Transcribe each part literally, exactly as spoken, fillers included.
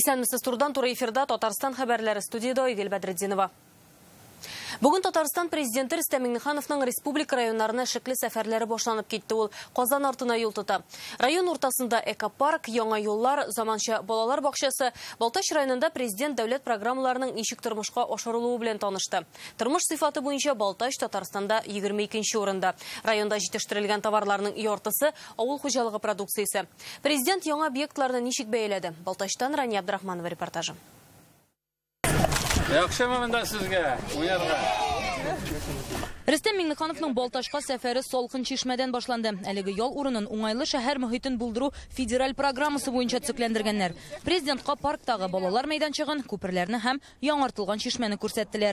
Исәнмесез турдан туры эфирда Татарстан хәбәрләре студияда Айгөл Бәдретдинова. Бүген Татарстан президенты Рөстәм Миңнехановның республика районнарына шикле сәфәрләре башланып китте. Ул Казан артына юл тота. Район уртасында экопарк, яңа юллар, заманча балалар бакчасы, Балтач районында президент дәүләт программаларының ничек тормышка ашырылуы белән танышты. Тормыш сыйфаты буенча Балтач Татарстанда егерме икенче урында. Районда җитештерелгән товарларның яртысы авыл хуҗалыгы продукциясе. Президент яңа объектларны ничек бәяләде? Балтачтан Рания Абдрахманова репортажы. Рөстәм Миңнехановның Балтачка сәфәре Салкын Чишмәдән башланды. Әлеге ял урынын уңайлы шәһәр мөхитен булдыру федераль программасы буенча төзекләндергәннәр. Президентка парктагы балалар мәйданчыгын, күперләрне һәм яңартылган чишмәне күрсәттеләр.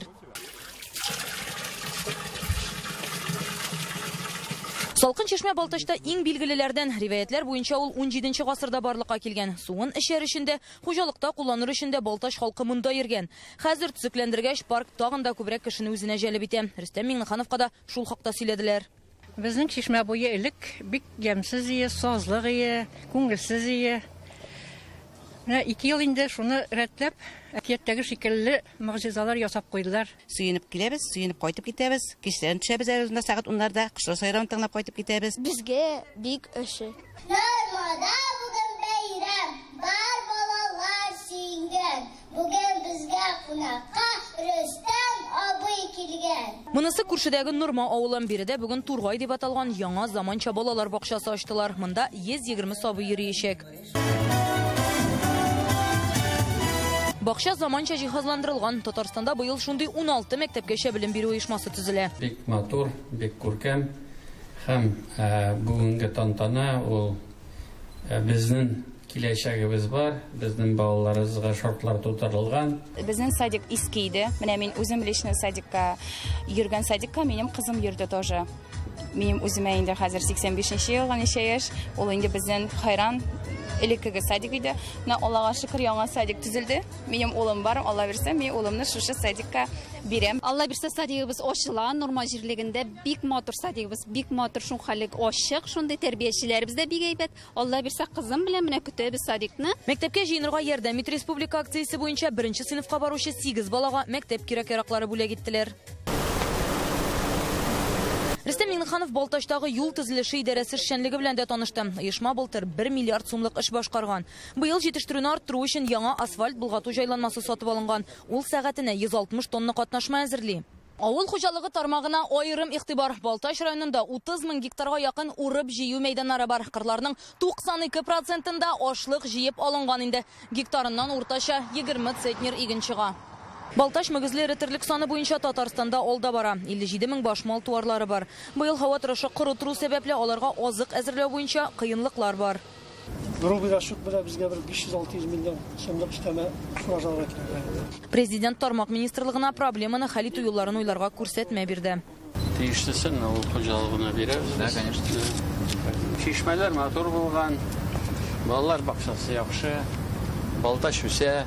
Салкын Чишмә Балтачта иң билгелеләрдән, риваятләр буенча ул унҗиденче гасырда барлыкка килгән. Суын эчәр өчендә, хуҗалыкта кулланыр өчендә Балтач халкы монда йөргән. Хәзер төзекләндергәч, парк тагын да күбрәк кешене үзенә җәлеп итә. Рөстәм Миңнехановка да шул хакта сөйләделәр. Безнең Чишмә буе элек бик ямьсез ие, сазлык ие, күңелсез ие. Менә ике ел инде шуны рәтләп, әкияттәге шикелле мөгъҗизалар ясап куйдылар. Суенып киләбез, суенып кайтып китәбез. Кичләрен төшәбез әле сәгать уннарда, кышлы сайран тыңлап кайтып китәбез. Безгә бик ошый. Нормада бүген бәйрәм, бар балалар сиңгән. Бүген безгә кунакка Рөстәм абый килгән. Монысы күршедәге Нурма авылын биредә бүген Тургай дип аталган яңа заманча балалар бакчасы ачтылар. Монда йөз егерме сабый йөриячәк. Бакча заманча җиһазландырылган. Татарстанда быел шундый уналты мәктәпкәчә белем бирү оешмасы төзелә. Бик матур, бик күркәм һәм бүгенге тантана ул безнең киләчәгебез бар, безнең балаларыбызга шартлар тутырылган. Безнең садик иске иде. Менә мин үзем лично садикка йөргән садикка минем кызым йөрде тоже. Минем үземә инде хәзер сиксән бишенче елга ничә яшь. Ул инде безнең хайран элеккеге садик иде. На Аллага шөкер яңа садик төзелде. Минем улым бар, Алла бирсә, мин улымны шушы садикка бирәм. Алла бирсә, садигыбыз ачыла, Нурма җирлегендә бик матур садигыбыз, бик матур шул хәллек ачык, шундый тәрбиячеләребез дә бик әйбәт. Алла бирсә, кызым белән менә көтәбез садикны. Мәктәпкә җыенырга ярдәм ит республика акциясе буенча беренче сыйныфка баручы сигез балага мәктәп кирәк-яраклары бүләк иттеләр. Рөстәм Миңнеханов Балтачтагы юл төзелеше идарәсе эшчәнлеге белән дә танышты. Оешма былтыр бер миллиард сумлык эш башкарган. Быел җитештерүне арттыру өчен яңа асфальт болгату җайланмасы сатып алынган. Ул сәгатенә йөз алтмыш тонна катнашма әзерли. Авыл хуҗалыгы тармагына аерым игътибар. Балтач районында утыз мең гектарга якын урып җыю мәйданнары бар. Кырларның туксан ике процентында ашлык җыеп алынган инде. Гектарыннан уртача егерме центнер иген чыга. Балтач мөгезле терлек саны буенча Татарстанда алда бара. илле җиде мең башмал туарлары бар. Быел һава торышы корытыру сәбәпле аларга азык әзерләү буенча кыенлыклар бар. Президент тармак министрлыгына проблеманы хәл итү юлларын уйларга күрсәтмә бирде. Тиешлесен авыл хуҗалыгына бирәбез. Да, конечно. Чишмәләр матур булган, балалар бакчасы яхшы, Балтач үсә.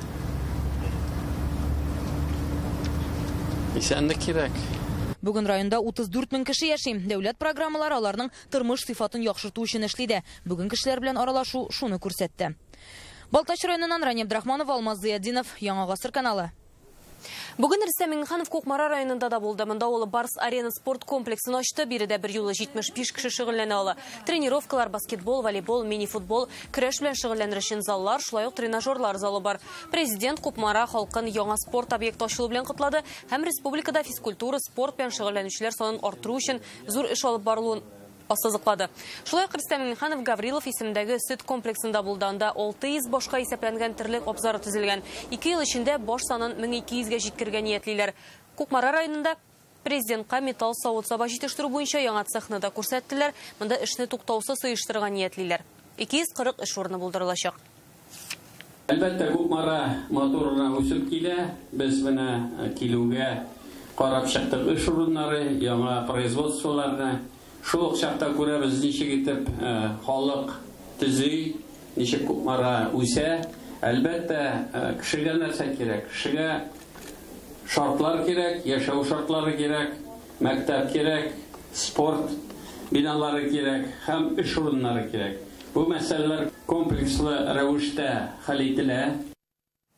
Исәнлек кирәк. Бүген районда утыз дүрт мең кеше яши. Дәүләт программалары аларның тормыш сыйфатын яхшырту өчен эшлиде. Бүген кешеләр белән аралашу шуны күрсәтте. Балтач районыннан Рания Абдрахманова, Алмаз Зыяддинов, Яңа гасыр каналы. Бүген Рөстәм Миңнеханов Кукмара районында да булды. Монда ул Барс арена спорт комплексын ачты. Биредә бер юлы җитмеш биш кеше шөгыльләнә ала. Тренировкалар, баскетбол, волейбол, мини-футбол, көрәш белән шөгыльләнер өчен заллар, шулай ук тренажерлар залы бар. Президент Кукмара халкын яңа спорт объекты ачылу белән котлады һәм республикада физкультура, спорт белән шөгыльләнүчеләр санын арттыру өчен зур эш алып барылуын ассызыклады. Шулай ук Рөстәм Миңнеханов Гаврилов исемендәге сөт комплексында булданда алты йөз башка исәпләнгән терлек абзары төзелгән. ике ел эчендә баш санын мең ике йөзгә җиткергән ниятлиләр. Кукмара районында президентка металл савыт-саба җитештерү буенча яңа цехны да күрсәттеләр. Монда эшне туктаусыз оештырган ниятлиләр. ике йөз кырык эш урыны булдырылачак. Әлбәттә, Кукмара моторына үсеп килә. Без менә килүгә карап чыктык эш урыннары, яңа производстволарны. Шул чакта күрәбез ничек итеп халык төзи, ничек Кукмара үсә. Әлбәттә, кешегә нәрсә кирәк? Кешегә шартлар кирәк, яшәү шартлары кирәк, мәктәп кирәк, спорт биналары кирәк һәм эш урыннары кирәк. Бу мәсьәләләр комплекслы рәвештә хәл ителә.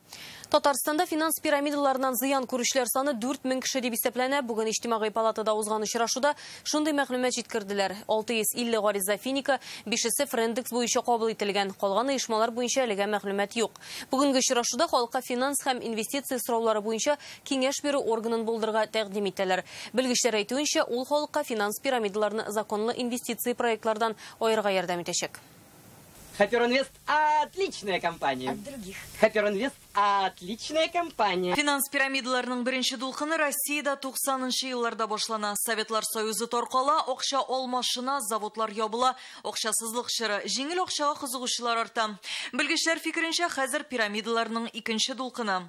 Татарстанда финанс пирамидаларынан зыян күрүшләр саны дүрт мең кеше дип исәпләнә. Бүген иҗтимагый палатада узган очрашуда шундый мәгълүмат җиткерделәр. алты йөз илле гариза Финика, бишесе Френдекс буенча кабул ителгән. Калган оешмалар буенча әлегә мәгълүмат юк. Бүгенге очрашуда халыкка финанс һәм инвестиция сораулары буенча киңәш бирү органын булдырырга тәкъдим итәләр. Белгечләр әйтүенчә, ул халыкка финанс пирамидаларны законлы инвестиция проектлардан аерга ярдәм итәчәк. Хаперинвест – отличная компания. От других. Хаперинвест – отличная компания. Финанс пирамидаларының беренче дулкыны Россиядә туксанынчы елларда башлана. Советлар Союзы торкала, акча алмашына, заводлар ябыла, акчасызлык чоры, җиңел акчага кызыгучылар арта. Белгечләр фикеренчә, хәзер пирамидаларның икенче дулкыны.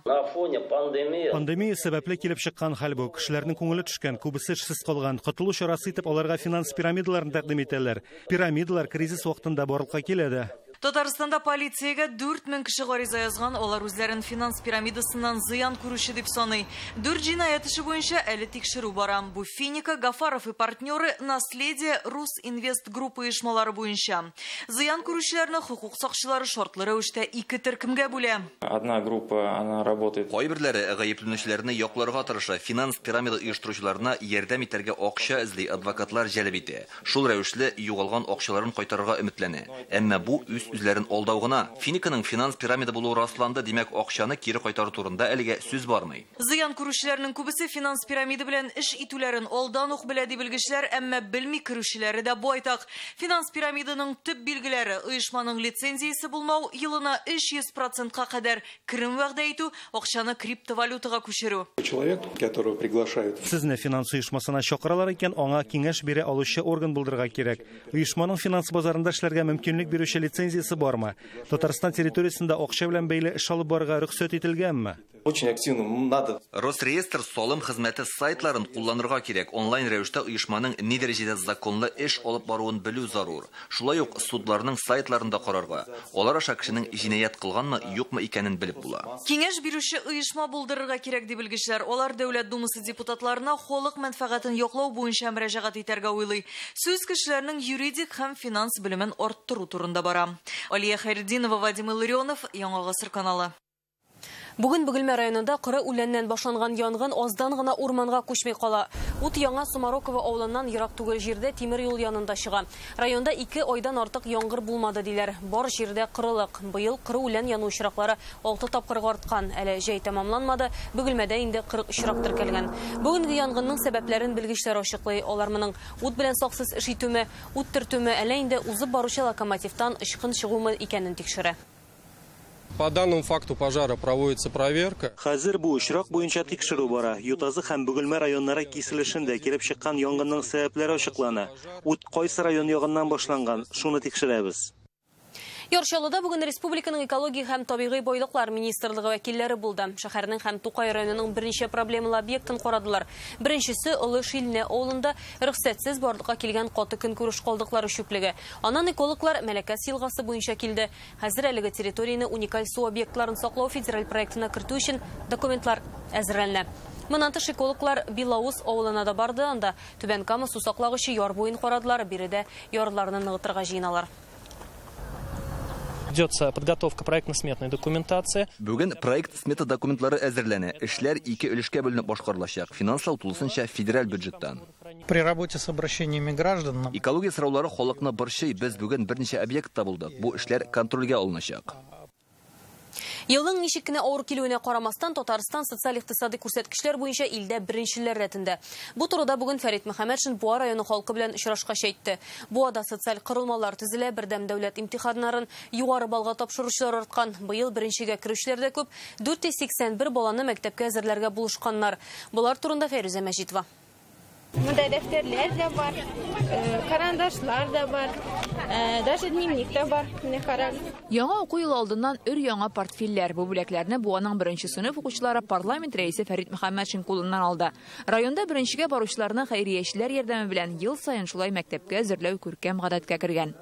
Пандемия сәбәпле килеп чыккан хәл бу. Кешеләрнең күңеле төшкән, күбесе эшсез калган. Котылу чарасы итеп аларга финанс пирамидаларын тәкъдим итәләр. Пирамидалар кризис вакытында барлыкка килә. Татарстанда полициягә дүрт мең кеше гариза язган, алар үзләрен финанс пирамидасыннан зыян күрүче дип саный. Дүрт җинаять эше буенча әле тикшерү бара. Бу Финика, Гафаров и партнеры, Наследие, Рус Инвест группы оешмалары буенча. Зыян күрүчеләрне хукук сакчылары шартлы рәвештә ике төркемгә бүлә. Одна группа, она работает. Кайберләре гаепләнүчеләрне якларга тырыша, финанс пирамида оештыручыларына ярдәм итәргә акча эзли, адвокатлар җәлеп итә. Шул рәвешле югалган акчаларын кайтарырга өметләнә. Әмма бу үз үзләрен алдау гына. Финиканың финанс пирамида булуы расланды, димәк акчаны кире кайтару турында әлегә сүз бармый. Зыян күрүчеләрнең күбесе финанс пирамида белән эш итүләрен алдан ук белә ди белгечләр, әмма белми керүчеләре дә байтак. Финанс пирамиданың төп билгеләре: оешманың лицензиясе булмау, елына өч йөз процентка кадәр керем вәгъдә итү, акчаны криптовалютага күчерү. Человек, которого приглашают. Сезне финанс оешмасына чакыралар икән, аңа киңәш бирә алучы орган булдырырга кирәк. Оешманың финанс базарында эшләргә мөмкинлек бирүче лицензиясе бармы? Татарстан территориясендә акча белән бәйле эш алып барырга рөхсәт ителгәнме? Очень активно надо. Росреестр салым хезмәте сайтларын кулланырга кирәк. Онлайн рәвештә оешманың ни дәрәҗәдә законлы эш алып баруын белү зарур. Шулай ук судларның сайтларында карарга, алар аша кешенең җинаять кылганмы, юкмы икәнен белеп була. Киңәш бирүче оешма булдырырга кирәк ди белгечләр. Алар Дәүләт Думасы депутатларына халык мәнфәгатен яклау буенча мөрәҗәгать итәргә уйлый. Сүз кешеләрнең юридик һәм финанс белемен арттыру турында бара. Алия Хайретдинова, Вадим Илларионов, Яңа Гасыр каналы. Бүген Бөгелмә районында кыры үләннән башланган янгын аздан гына урманга күчмәй кала. Ут Яңа Сумарокова авылыннан ерак түгел җирдә тимер юл янында чыга. Районда ике айдан артык яңгыр булмады диләр. Бар җирдә кырылык. Быел кыры үлән яну очраклары алты тапкырга арткан. Әле җәй тәмамланмады. Бөгелмәдә инде кырык очрак теркәлгән. Бүгенге янгынның сәбәпләрен белгечләр ачыклый. Алар моның ут белән саксыз эш итүме, ут төртүме, әле инде узып баручы локомотивтан ычкын чыгумы икәнен тикшерә. По данному факту пожара проводится проверка. Хәзер бу очрак буенча тикшерү бара. Ютазы һәм Бөгелмә районнары киселешендә килеп чыккан янгынның сәбәпләре ачыклана. Ут кайсы район ягыннан башланган, шуны тикшерәбез. Яршалыда бүген республиканың экология һәм табигый байлыклар министрлыгы вәкилләре булды. Шәһәрнең һәм Тукай районының берничә проблемалы объектын карадылар. Беренчесе Олы Шилне авылында рөхсәтсез барлыкка килгән каты көнкүреш калдыклары чүплеге. Аннан экологлар Мәләкәс елгасы буенча килде. Хәзер әлеге территорияны уникаль су объектларын саклау федераль проектына кертү өчен документлар әзерләнә. Моннан тыш экологлар Билаус авылына да барды, анда Түбән Кама су саклагычы яр буен карадылар, биредә ярларны ныгытырга җыйналар. Ведется подготовка проектно-сметной документации. Бүген проект смета документлары әзерләнә. Эшләр ике өлешкә бүленеп башкарылачак. Финанслау тулысынча федераль бюджеттан. При работе с обращениями граждан экология сораулары халыкны борчый. Без бүген берничә объектта булдык. Бу эшләр контрольгә алыначак. Елның ничек кенә авыр килүенә карамастан, Татарстан социаль-икътисади күрсәткечләр буенча илдә беренчеләр рәтендә. Бу турыда бүген Фәрит Мөхәммәтшин Буа районы халкы белән очрашкач әйтте. Буада социаль кырылмалар төзелә, бердәм дәүләт имтиханнарын югары балга тапшыручылар арткан. Быел беренчегә керүчеләр дә күп, дүрт йөз сиксән бер баланы мәктәпкә әзерләргә булышканнар. Булар турында Фәрүзә Мәҗитова. Монда дәфтәрләр дә бар, карандашлар да бар, даже дневник та бар. Яңа уку елы алдыннан өр яңа портфельләр. Бу бүләкләрне Буаның беренче сыйныф укучылары парламент рәисе Фәрит Мөхәммәтшин кулыннан алды. Районда беренчегә баручыларны хәйриячеләр ярдәме белән ел саен шулай мәктәпкә әзерләү күркәм гадәткә кергән.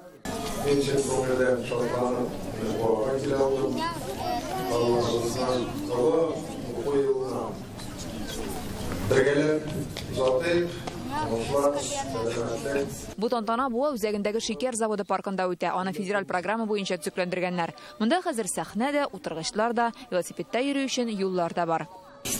Бу тантана Буа үзәгендәге шикәр заводы паркында үтә. Аны федераль программа буенча төзекләндергәннәр. Монда хәзер сәхнә дә, утыргычлар да, велосипедта йөрү өчен юллар да бар.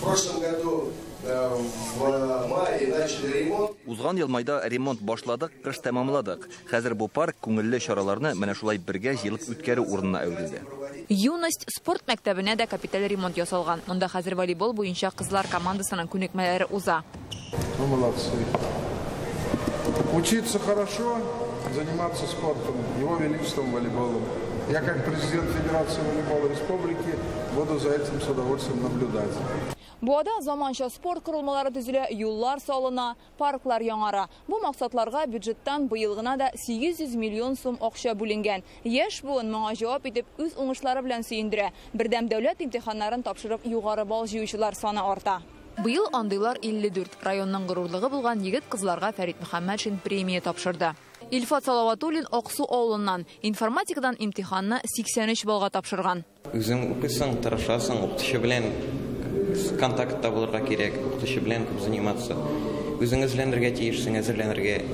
Узган ел майда ремонт башладык, кыш тәмамладык. Хәзер бу парк күңелле чараларны менә шулай бергә җыелып үткәрү урынына әверелде. Юность спорт мәктәбенә дә капиталь ремонт ясалган. Монда хәзер волейбол буенча кызлар командасының күнекмәләре уза. Молодцы. Учиться хорошо, заниматься спортом, его величеством волейболом. Я как президент Федерации волейбола республики буду за этим с удовольствием наблюдать. Буада заманча спорт корылмалары төзелә, юллар салына, парклар яңара. Бу максатларга бюджеттан быел гына да сигез йөз миллион сум акча бүленгән. Яшь буын моңа җавап итеп үз уңышлары белән сөендерә. Бердәм дәүләт имтиханнарын тапшырып югары бал җыючылар саны арта. Быел андыйлар илле дүрт. Районның горурлыгы булган егет кызларга Фәрит Мөхәммәтшин премия тапшырды. Илфат Салаватуллин Аксу авылыннан информатикадан имтиханны сиксән өч балга тапшырган. Үзең укысаң, тырышасың, укытучы белән контактта булырга кирәк, укытучы белән күп заниматься. Үзең эзләнергә тиешсең, әзерләнергә.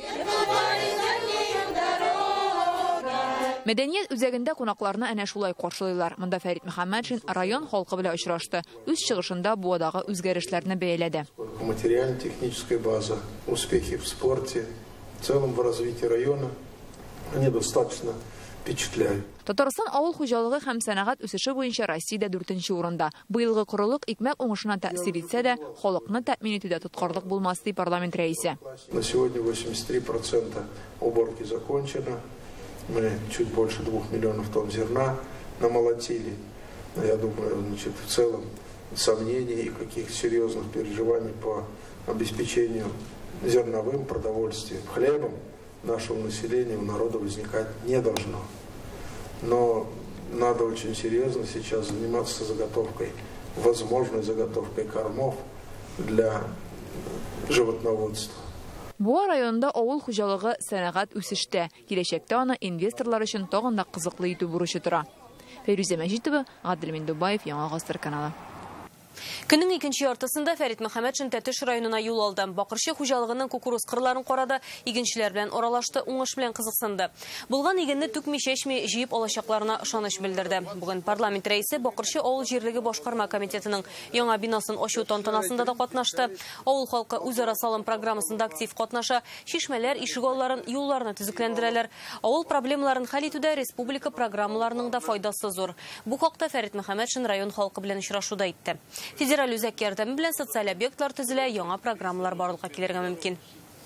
Мәдәният үзәгендә кунакларны әнә шулай каршылыйлар. Монда Фәрит Мөхәммәтшин район халкы белән очрашты. Үз чыгышында Буадагы үзгәрешләрне бәяләде. Материально-техническая база, успехи в спорте, в целом в развитии района, они достаточно впечатляют. Татарстан авыл хуҗалыгы һәм сәнәгать үсеше буенча Россиядә дүртенче урында. Быелгы корылык икмәк уңышына тәэсир итсә дә, халыкны тәэмин итүдә тоткарлык булмас ди парламент рәисе. На сегодня восемьдесят три процента уборки закончено. Мы чуть больше двух миллионов тонн зерна намолотили. Я думаю, значит, в целом сомнений и каких серьезных переживаний по обеспечению зерновым продовольствием, хлебом нашего населения у народа возникать не должно. Но надо очень серьезно сейчас заниматься заготовкой, возможной заготовкой кормов для животноводства. Буа районында авыл хуҗалыгы сәнәгать үсештә. Киләчәктә аны инвесторлар өчен тагын да кызыклы итү бурычы тора. Фәйрүзә Мәҗитова, Гадел Миндубаев, Яңа Гасыр каналы. Көннең икенче яртысында Фәрит Мөхәммәтшин Тәтеш районына юл алды. Бакырчы хуҗалыгының кукуруз кырларын карады, игенчеләр белән аралашты, уңыш белән кызыксынды. Булган игенне түкми-чәчми җыеп алачакларына ышаныч белдерде. Бүген парламент рәисе Бакырчы авыл җирлеге башкарма комитетының яңа бинасын ачу тантанасында да катнашты. Авыл халкы үзара салым программасында актив катнаша, чишмәләр, ишегалларын, юлларны төзекләндерәләр. Авыл проблемаларын хәл итүдә республика программаларының да файдасы зур. Бу хакта Фәрит Мөхәммәтшин район халкы белән очрашуда әйтте. Федераль үзәк ярдәме белән социаль объектлар төзелә, яңа программалар барлыкка килергә мөмкин.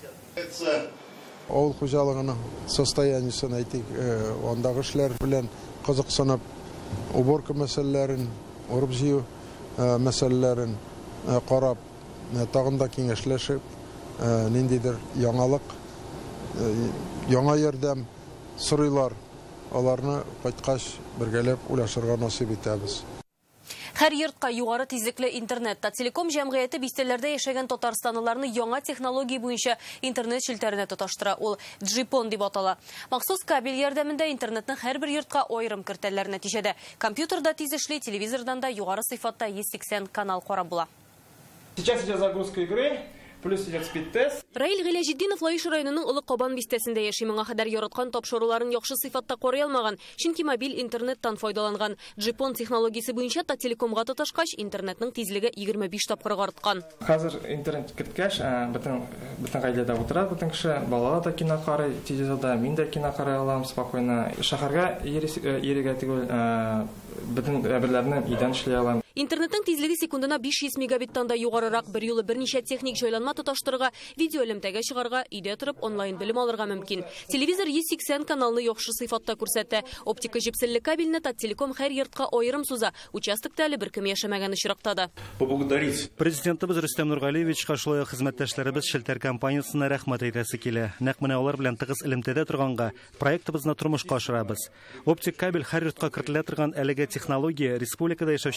Авыл хуҗалыгының состояниесен әйтик, андагы эшләр белән кызыксынып, уборка мәсьәләләрен, урып җыю мәсьәләләрен карап, тагын да киңәшләшеп, ниндидер яңалык, яңа ярдәм сорыйлар, аларны кайткач бергәләп уйлашырга насыйп итәбез. Һәр йортка югары тизлекле интернетта Телеком җәмгыяте бистәләрдә яшәгән татарстанлыларны яңа технология буенча интернет челтәренә тоташтыра. Ул джипон дип атала. Махсус кабель ярдәмендә интернетның һәрбер йортка аерым кертәләр, нәтиҗәдә компьютерда тиз эшли, телевизордан да югары сыйфатта йөз сиксән канал карап була. Сейчас идет загрузка игры. Плюс идет спид-тест. Раил Гыйләҗетдинов Лаиш районының Улы Кабан бистәсендә яши. Моңа кадәр яраткан тапшыруларын яхшы сыйфатта карый алмаган, чөнки мобиль интернеттан файдаланган. Джипон технологиясе буенча Телекомга тоташкач, интернетның тизлеге егерме биш тапкырга арткан. Хәзер интернет керткәч, бөтен бөтен гаиләдә утыра, бөтен кеше, балалар да кино карый, телевизорда мин дә кино карый алам спокойно. Шәһәргә йөрергә түгел, бөтен әйберләрне өйдән эшли алам. Интернетның тизлеге секундына биш йөз мегабиттан да югарырак, бер юлы берничә техник җайланма тоташтырырга, видео элемтәгә чыгарга, өйдә торып онлайн белем алырга мөмкин. Телевизор йөз сиксән каналны яхшы сыйфатта күрсәтә. Оптика җепселле кабельне Телеком һәр йортка аерым суза. Участокта әле беркем яшәмәгән очракта да. Поблагодарить президентыбыз Рөстәм Нургалиевичка шулай хезмәттәшләребез Шелтәр компаниясына рәхмәт әйтәсе килә. Нәкъ менә алар белән тыгыз элемтәдә торганга проектыбызны тормышка ашырабыз. Оптик кабель һәр йортка кертелә торган әлеге технология республикада яшәүчеләргә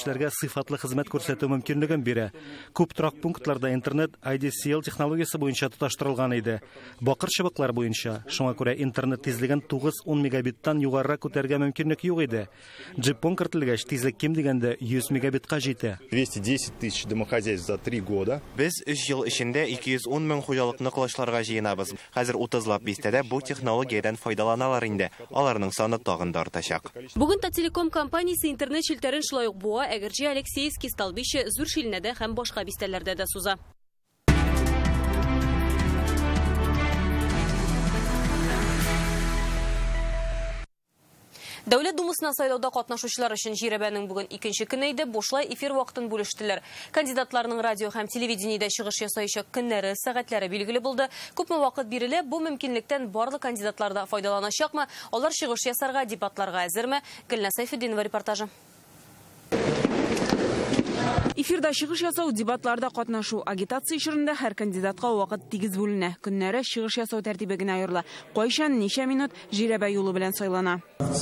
сыйфатлы хезмәт күрсәтү мөмкинлеген бирә. Күп торак пунктларда интернет ай ди си эл технологиясе буенча тоташтырылган иде. Бакыр чыбыклар буенча, шуңа күрә интернет тизлеген тугыз-ун мегабиттан югарырак күтәргә мөмкинлек юк иде. Джипон кертелгәч, тизлек ким дигәндә йөз мегабитка җитә. двести десять тысяч домохозяйств за три года. Без өч ел эчендә ике йөз ун мең хуҗалыкны кылышларга җыенабыз. Хәзер утызлап бистәдә бу технологиядан файдаланалар инде. Аларның саны тагын да артачак. Бүген Тателеком компаниясе интернет шилтәрен шулай ук буа, әгерҗе Алексеевский, Столбище, Зур Шилнәдә һәм башка бистәләрдә дә суза. Дәүләт Думасына сайлауда катнашучылар өчен җирәбәнең бүген икенче көне иде, бушлай эфир вакытын бүлештеләр. Кандидатларның радио һәм телевидениедә чыгыш ясаячак көннәре, сәгатьләре билгеле булды. Күпме вакыт бирелә, бу мөмкинлектән барлык кандидатлар да файдаланачакмы? Алар чыгыш ясарга, дебатларга әзерме? Гөлнә Сайфетдинова репортажы. Эфирда чыгыш ясау, дебатларда катнашу, агитация ишарында һәр кандидатка вакыт тигез бүленә. Көннәре чыгыш ясау тәртибе генә аерыла. Кайчан, ничә минут җирәбә юлы белән сайлана.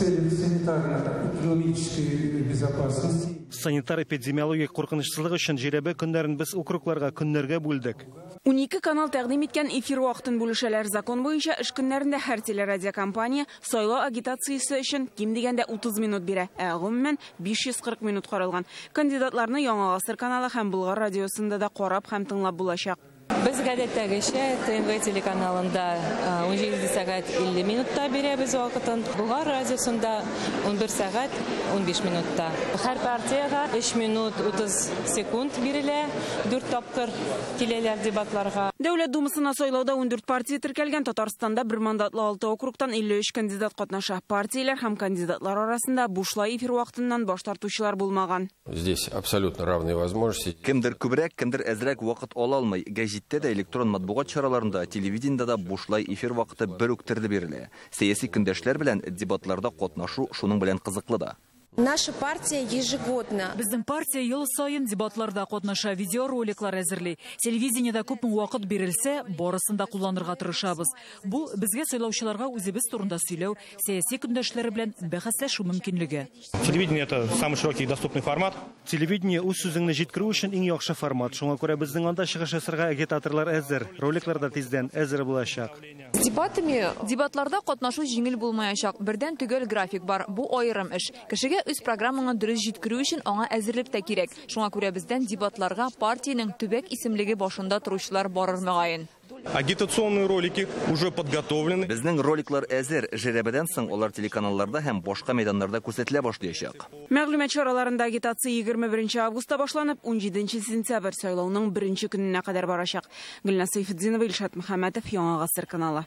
Санитар-эпидемиологик куркынычсызлык өчен җирәбә көннәрен без округларга көннәргә бүлдек. унике канал тәкъдим иткән эфир вакытын бүлешәләр. Закон буенча эш көннәрендә һәр телерадиокомпания сайлау агитациясе өчен ким дигәндә утыз минут бирә. Ә гомумән биш йөз кырык минут каралган. Кандидатларны Яңа Гасыр каналы һәм Болгар радиосында да карап һәм тыңлап булачак. Без гадәттәгечә ТНВ телеканалында он җиде сәгать илле минутта бирәбез вакытын. Болгар радиосында он бер сәгать он биш минутта. Һәр партияга өч минут утыз секунд бирелә. дүрт тапкыр киләләр дебатларга. Дәүләт Думасына сайлауда он дүрт партия теркәлгән. Татарстанда бер мандатлы алты округтан илле өч кандидат катнаша. Партияләр һәм кандидатлар арасында бушлай эфир вакытыннан баш тартучылар булмаган. Здесь абсолютно равные возможности. Кемдер күбрәк, кемдер әзрәк вакыт ала алмый. Гәҗиттә дә, электрон матбугат чараларында, телевидениедә дә бушлай эфир вакыты бер үк төрдә бирелә. Сәяси көндәшләр белән дебатларда катнашу шуның белән кызыклы да. Наша партия ежегодно. Безнең партия ел сайын дебатларда катнаша, видеороликлар әзерли. Телевидениедә күп вакыт бирелсә, барысында кулланырга тырышабыз. Бу безгә сайлаучыларга үзебез турында сөйләү, сәяси көндәшләре белән бәхәсләшү мөмкинлеге. Телевидение это самый широкий и доступный формат. Телевидение үз сүзеңне җиткерү өчен иң яхшы формат. Шуңа күрә безнең анда чыгыш ясарга агитаторлар әзер, роликларда тиздән әзер булачак. Дебатами дебатларда катнашу җиңел булмаячак. Бердән түгел график бар. Бу аерым эш. Кешегә үз программаны дөрес җиткерү өчен аңа әзерлек тә кирәк. Шуңа күрә бездән дебатларга партиянең төбәк исемлеге башында торучылар барыр мөгаен. Агитационные ролики уже подготовлены. Безнең роликлар әзер, җирәбәдән соң алар телеканалларда һәм башка мәйданнарда күрсәтелә башлаячак. Мәгълүмат чараларында агитация егерме беренче августта башланып, он җиденче сентябрь сайлауның беренче көненә кадәр барачак. Гөлнә Сайфетдинова, Илшат Мөхәммәтов, Яңа Гасыр каналы.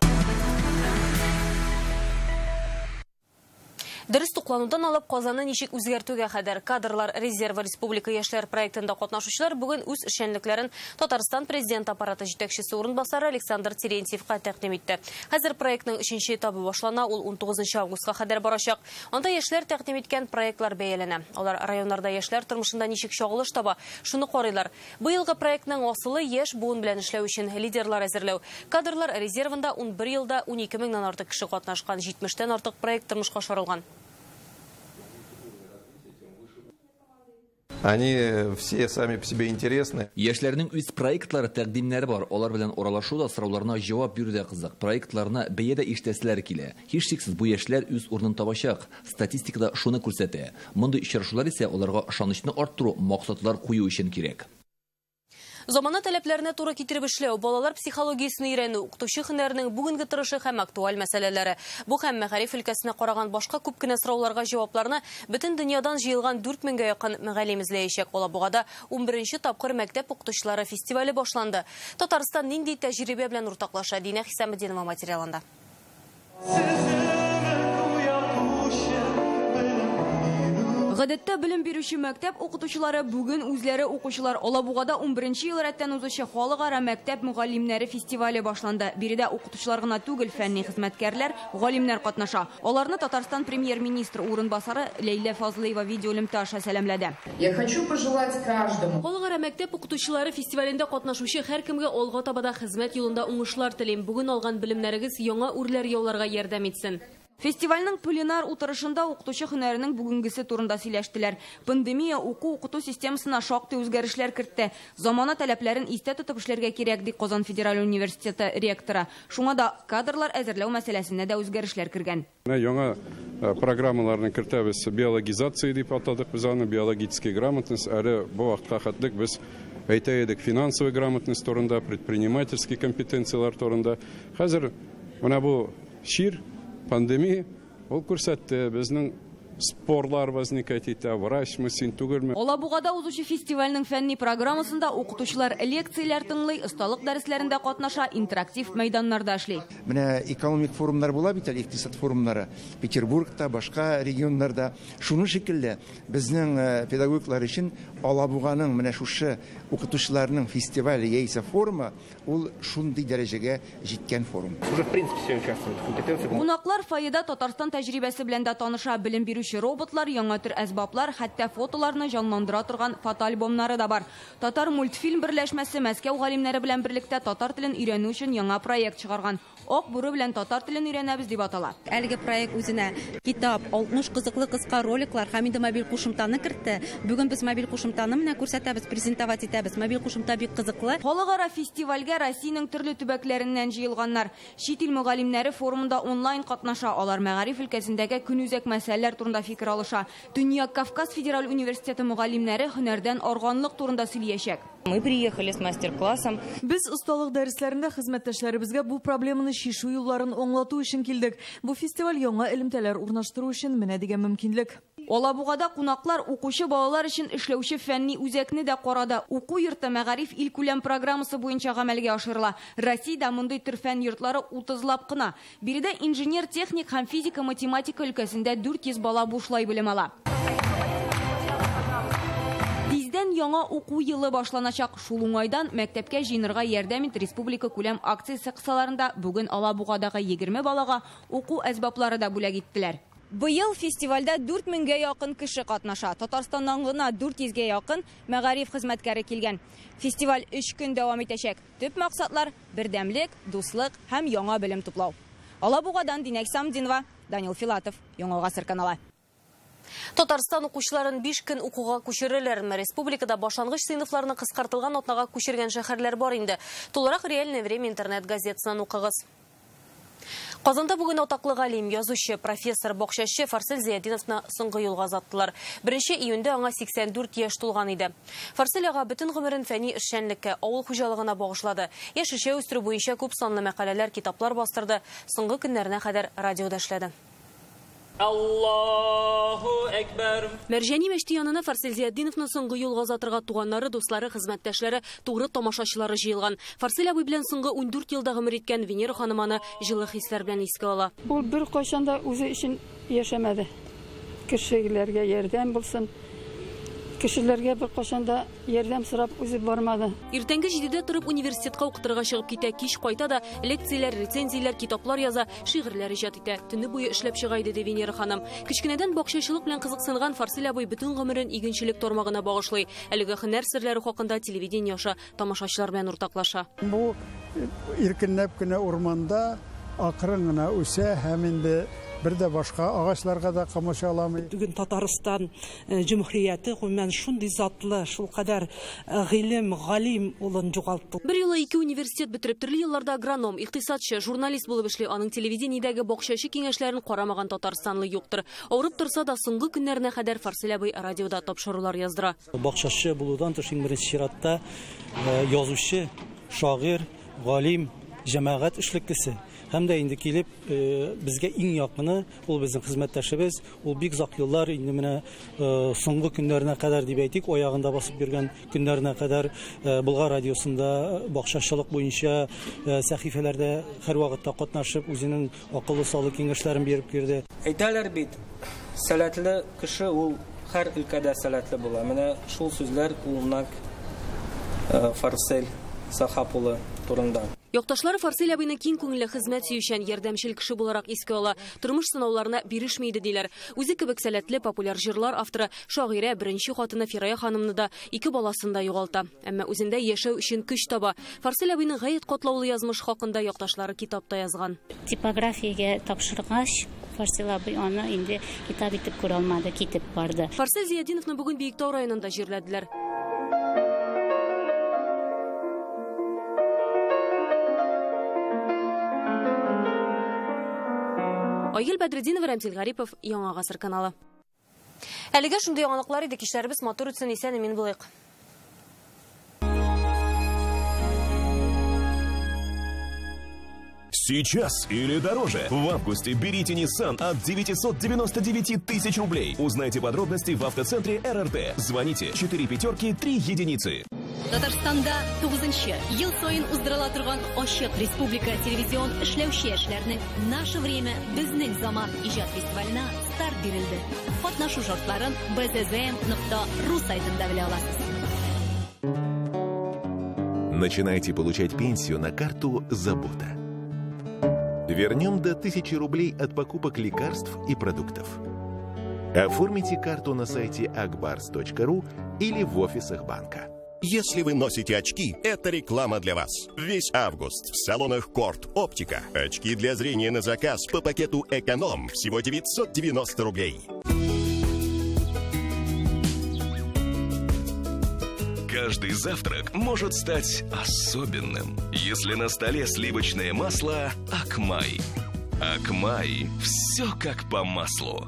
Дөрес тукланудан алып Казанны ничек үзгәртүгә кадәр кадрлар резервы республика яшьләр проектында катнашучылар бүген үз эшчәнлекләрен Татарстан президент аппараты җитәкчесе урынбасары Александр Терентьевка тәкъдим итте. Хәзер проектның өченче этабы башлана, ул он тугызынчы августка кадәр барачак. Анда яшьләр тәкъдим иткән проектлар бәяләнә. Алар районнарда яшьләр тормышында ничек чагылыш таба, шуны карыйлар. Быелгы проектның асылы яшь буын белән эшләү өчен лидерлар әзерләү. Кадрлар резервында он бер елда он ике меңнән артык кеше катнашкан, җитмештән артык проект тормышка ашырылган. Они все сами по себе интересны. Яшьләрнең үз проектлары, тәкъдимнәре бар. Алар белән оралашу да, сорауларына җавап бирү дә кызык. Проектларына бәя дә ишетәселәр килә. Һичшиксез бу яшьләр үз урынын табачак. Статистикада шуны күрсәтә. Мондый очрашулар исә аларга ышанычны арттыру, максатлар кую өчен кирәк. Замана таләпләренә туры китереп эшләү, балалар психологиясен өйрәнү, укытучы һөнәренең бүгенге торышы һәм актуаль мәсьәләләре. Бу һәм мәгариф өлкәсенә караган башка күп кенә сорауларга җавапларны бөтен дөньядан җыелган дүрт меңгә якын мөгаллим эзләячәк. Алабугада он беренче тапкыр мәктәп укытучылары фестивале башланды. Татарстан нинди тәҗрибә белән уртаклаша? Динә Хисаметдинова материалында. Гадәттә белем бирүче мәктәп укытучылары бүген үзләре укучылар Алабугада он беренче ел рәттән узучы халыкара мәктәп мөгаллимнәре фестивале башланды. Биредә укытучылар гына түгел, фәнни хезмәткәрләр, галимнәр катнаша. Аларны Татарстан премьер-министр урынбасары Ләйлә Фазлыева видеолимта аша сәламләде. Я хочу пожелать каждому. Халыкара мәктәп укытучылары фестивалендә катнашучы һәркемгә алга табада хезмәт юлында уңышлар телим. Бүген алган белемнәрегез яңа үрләр яуларга ярдәм итсен. Фестивальның пленар утырышында укытучы һөнәренең бүгенгесе турында сөйләштеләр. Пандемия уку-укыту системасына шактый үзгәрешләр кертте. Замана таләпләрен истә тотып эшләргә кирәк, ди Казан федераль университеты ректоры. Шуңа да кадрлар әзерләү мәсьәләсенә дә үзгәрешләр кергән. Яңа программаларны кертәбез, биологизация дип атадык без аны, биологическая грамотность, әле бу вакытка хәтлек без әйтә идек финансовый грамотность турында, предпринимательский компетенциялар турында. Хәзер менә бу шир пандемия ул күрсәтте, безнең спорлар возникать итә, врачмы, син түгелме. Алабугада узучы фестивальның фәнни программасында укытучылар лекцияләр тыңлый, осталык дәресләрендә катнаша, интерактив мәйданнарда эшли. Менә экономик форумнар була бит, икътисад форумнары Петербургта, башка регионнарда. Шуны шикелле безнең педагоглар өчен Алабуганың менә шушы укытучыларның фестивале яисә форумы ул шундый дәрәҗәгә җиткән форум. Уже в принципе все участвуют в компетенциях. Кунаклар файда Татарстан тәҗрибәсе белән дә таныша, белем бирүче роботлар, яңа төр әсбаплар, хәтта фотоларны җанландыра торган фотоальбомнары да бар. Татар мультфильм берләшмәсе Мәскәү галимнәре белән берлектә татар телен өйрәнү өчен яңа проект чыгарган. Ак бүре белән татар телен өйрәнәбез дип атала. Әлеге проект үзенә китап, алтмыш кызыклы кыска роликлар һәм инде мобиль кушымтаны кертте. Бүген без мобиль кушымтаны менә күрсәтәбез, презентовать итәбез. Мобиль кушымта бик кызыклы. Халыкара фестивальгә Россиянең төрле төбәкләреннән җыелганнар. Чит ил мөгаллимнәре форумында онлайн катнаша, алар мәгариф өлкәсендәге көнүзәк мәсьәләләр турында фикер алыша. Төньяк Кавказ федераль университеты мөгаллимнәре һөнәрдән арганлык турында сөйләячәк. Мы приехали с мастер-классом. Без осталык дәресләрендә хезмәттәшләребезгә бу проблеманы шишу юлларын аңлату өчен килдек. Бу фестиваль яңа элемтәләр урнаштыру өчен менә дигән мөмкинлек. Алабугада кунаклар укучы балалар өчен эшләүче фәнни үзәкне дә карады. Уку йорты мәгариф илкүләм программасы буенча гамәлгә ашырыла. Россиядә мондый төр фән йортлары утызлап кына. Биредә инженер, техник һәм физика, математика өлкәсендә дүрт йөз бала бушлай белем ала. Тиздән яңа уку елы башланачак. Шул уңайдан мәктәпкә җыенырга ярдәм ит республика күләм акциясе кысаларында бүген Алабугадагы егерме балага уку әсбаплары да бүләк иттеләр. Быел фестивальдә дүрт меңгә якын кеше катнаша. Татарстаннан гына дүрт йөзгә якын мәгариф хезмәткәре килгән. Фестиваль өч көн дәвам итәчәк. Төп максатлар бердәмлек, дуслык һәм яңа белем туплау. Алабугадан Динәк Самдинова, Данил Филатов, Яңа Гасыр каналы. Татарстан укучыларын биш көн укуга күчерәләр. Республикада башлангыч сыйныфларны кыскартылган атнага күчергән шәһәрләр бар инде. Тулырак реальное время интернет газетасынан укыгыз. Казанда бүген атаклы галим, язучы, профессор, бакчачы Фарсель Зиядиновны соңгы юлга озаттылар. беренче июньдә аңа сиксән дүрт яшь тулган иде. Фарсель ага бөтен гомерен фәнни эшчәнлеккә, авыл хуҗалыгына багышлады. Яшелчә үстерү буенча күп санлы мәкаләләр, китаплар бастырды. Соңгы көннәренә кадәр радиода эшләде. Аллаху Экбер. Мәрҗани мәчете янына Фарсель Зиядиновны соңгы юлга озатырга туганнары, дуслары, хезмәттәшләре, тугры тамашачылары җыелган. Фарсель абый белән соңгы ундүрт елда гомер иткән Венера ханыманы җылы хисләр белән искә ала. Ул бер кайчан да үзе өчен яшәмәде. Кешеләргә ярдәм булсын. Кешеләргә бер кайчан да ярдәм сорап үзе бармады. Иртәнге җидедә торып университетка укытырга чыгып китә, кич кайта да лекцияләр, рецензияләр, китаплар яза, шигырьләр иҗат итә. Төне буе эшләп чыга иде Венера ханым. Кичкенәдән бакчачылык белән кызыксынган Фарсель абый бөтен гомерен игенчелек тармагына багышлый. Әлеге һөнәр серләре хакында телевидение аша тамашачылар белән уртаклаша. Бу иркенләп кенә урманда акрын гына үсә һәм инде бер дә башка агачларга да камашаламый. Бүген Татарстан җумһурияте гомумән шундый затлы, шул кадәр гыйлем, галим улын югалтты. Бер юлы ике университет бетереп, төрле елларда агроном, икътисадчы, журналист булып эшли, аның телевидениедәге бакчачы киңәшләрен карамаган татарстанлы юктыр. Авырып торса да соңгы көннәренә кадәр Фарсель абый радиода тапшырулар яздыра. Бакчачы булудан тыш иң беренче чиратта язучы, шагыйрь, галим, җәмәгать эшлеклесе. Һәм дә инде килеп безгә иң якыны ул безнең хезмәттәшебез, ул бик зак еллар инде менә соңгы көннәренә кадәр дип әйтик, аягында басып йөргән көннәренә кадәр Болгар радиосында бакчачылык буенча сәхифәләрдә һәрвакытта катнашып, үзенең акыллы салы киңәшләрен биреп кирде. Әйтәләр бит, сәләтле кеше ул һәр өлкәдә сәләтле була. Менә шул сүзләр улнак Фарсель Сахапулы турында. Якташлары Фарсель абыйны киң күңелле хезмәт сөючән, ярдәмчел кеше буларак искә ала. Тормыш сынауларына бирешмәйде диләр. Үзе кебек сәләтле популяр җырлар авторы, шагыйрә беренче хатыны Фирая ханымны да, ике баласын да югалта. Әмма үзендә яшәү өчен көч таба. Фарсель абыйның гаять катлаулы язмыш хакында якташлары китапта язган. Типографиягә тапшыргач, Фарсилабый аны инде китап итеп күрә алмады, китеп барды. Фарсел Зиядиновны бүген Биектау районында җирләделәр. Айгөл Бәдретдинова, Рамзил Гарипов, Яңа гасыр каналы. Әлегә шундый яңалыклар иде, кичләребез матур үтсен, исән мин булыйк. Сейчас или дороже. В августе берите Nissan от девятисот девяноста девяти тысяч рублей. Узнайте подробности в автоцентре эр эр тэ. Звоните четыре пятерки три единицы. Татарстанда тугызынчы ел сайын уздырыла торган Ачык Республика телевизион эшләүче эшләрнең «Наше время, безнең заман» иҗат фестиваленә старт бирелде. Катнашу шартларын бэ зэ зэ эм нокта ру сайтында белә аласыз. Начинайте получать пенсию на карту «Забота». Вернем до тысячи рублей от покупок лекарств и продуктов. Оформите карту на сайте акбарс точка ру или в офисах банка. Если вы носите очки, это реклама для вас. Весь август в салонах Корт Оптика. Очки для зрения на заказ по пакету «Эконом» всего девятьсот девяносто рублей. Каждый завтрак может стать особенным, если на столе сливочное масло Акмай. Акмай – все как по маслу.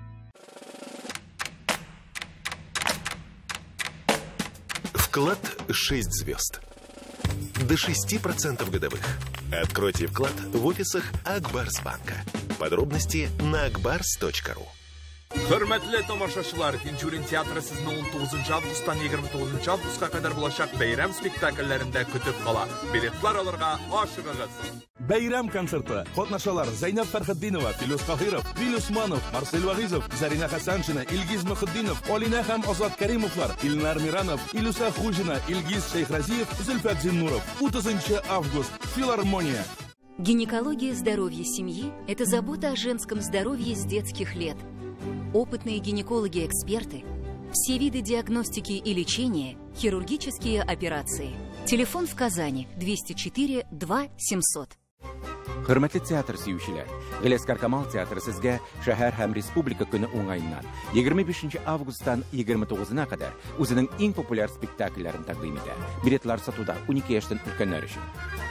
Вклад шесть звезд. До шести процентов годовых. Откройте вклад в офисах Акбарсбанка. Подробности на акбарс точка ру. Hürmetli tomoshachilar, Tinchurin teatrı sizni o'n to'qqizinchi avgustdan yigirma to'qqizinchi avgustga kadar bo'lajak bayram spektakllarında kutib qala. Biletlar alırga aşığınız. Bayram konserti. Qatnashchilar Zaynab Farhiddinova, Filus Qahirov, Vil Usmonov, Marsel Vag'izov, Zarina Hasanchina, Ilgiz Muhiddinov, Olina ham Ozod Karimovlar, Ilnar Miranov, Ilusa Xujina, Ilgiz Shayxraziyev, Zulfat Zinnurov. o'ttizinchi avgust. Филармония. Гинекология здоровья семьи – это забота о женском здоровье с детских лет. Опытные гинекологи-эксперты, все виды диагностики и лечения, хирургические операции. Телефон в Казани двести четыре два семьсот. Hürmetli teatr сөючеләр, Галескар Камал театры сезгә шәһәр һәм республика көне уңаеннан егерме бишенче августтан егерме тугызына кадәр үзенең иң популяр спектакльләрен тәкъдим итә. Билетлар сатуда унике яшьтән өлкәннәр өчен.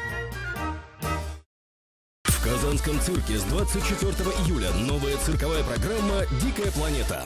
В Казанском цирке с двадцать четвёртого июля новая цирковая программа «Дикая планета».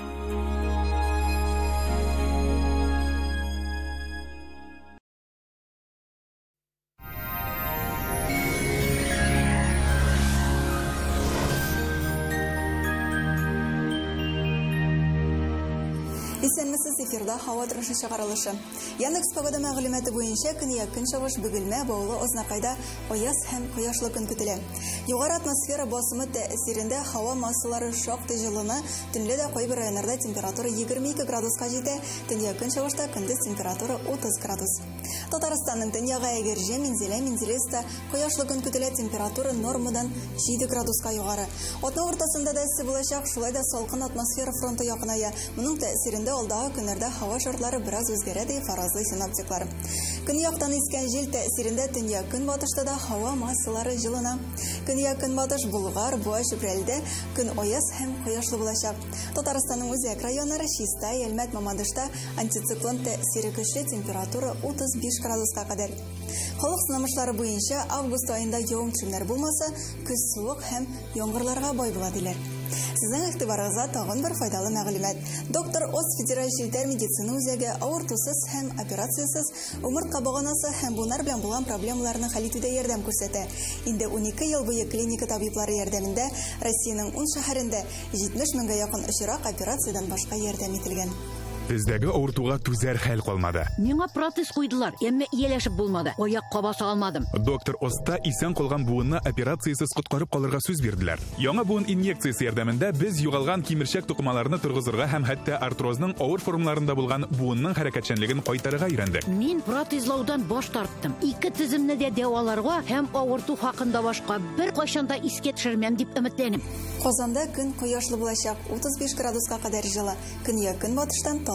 Исәнмесез эфирда һава торышы чыгарылышы. Яндекс погода мәгълүматы буенча көнья көнчыгыш Бөгелмә, Баулы, Ознакайда аяз һәм кояшлы көн көтелә. Югары атмосфера басымы тәэсирендә һава массалары шактый җылына, төнлә дә кайбер районнарда температура егерме ике градуска җитә, төнья көнчыгышта көндез температура утыз градус. Татарстанның төньягы Әгерҗе, Минзәлә, Минзелеста кояшлы көн көтелә, температура нормадан җиде градуска югары. Атна уртасында да эссе булачак, шулай да салкын атмосфера фронты якыная. Моның тәэсирендә алдагы көннәрдә һава шартлары бераз үзгәрә ди фаразлый синоптиклар. Көньяктан искән җил тәэсирендә төньяк көнбатышта да һава массалары җылына. Көньяк көнбатыш Болгар, Буа, Чүпрәлдә көн аяз һәм кояшлы булачак. Татарстанның үзәк районнары Чиста, Әлмәт, Мамадышта антициклон тәэсире көчле, температура утыз биш градуска кадәр. Халык сынамышлары буенча август аенда явым-төшемнәр булмаса, көз суык һәм яңгырларга бай була диләр. Сезнең игътибарыгызга тагын бер файдалы мәгълүмат. Доктор Оз федераль җилтәр медицина үзәге авыртусыз һәм операциясыз умыртка баганасы һәм буыннар белән булган проблемаларны хәл итүдә ярдәм күрсәтә. Инде унике ел буе клиника табиблары ярдәмендә Россиянең ун шәһәрендә җитмеш меңгә якын очрак операциядән башка ярдәм ителгән. Бездәге авыртуга түзәр хәл калмады. Миңа протез куйдылар, әмма ияләшеп булмады. Аякка баса алмадым. Доктор Оста исән калган буынны операциясыз коткарып калырга сүз бирделәр. Яңа буын инъекциясе ярдәмендә без югалган кимерчәк тукымаларны торгызырга һәм хәтта артрозның авыр формаларында булган буынның хәрәкәтчәнлеген кайтарырга өйрәндек. Мин протезлаудан баш тарттым. Ике тиземне дә дәваларга һәм авырту хакында башка бер кайчанда искә төшермәм дип өметләнәм. Казанда көн кояшлы булачак, утыз биш градуска кадәр җылы. Көньяк көнбатыштан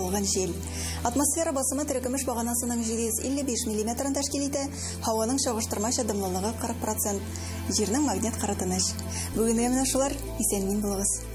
соғылған жел. Атмосфера басымы терекемеш бағанасының җиде йөз илле биш миллиметрын тәшкил итә, һаваның чагыштырмача дымлылыгы кырык процент. Җирнең магнит кырытыныч. Бүгенге менә шулар, исән мин булыгыз.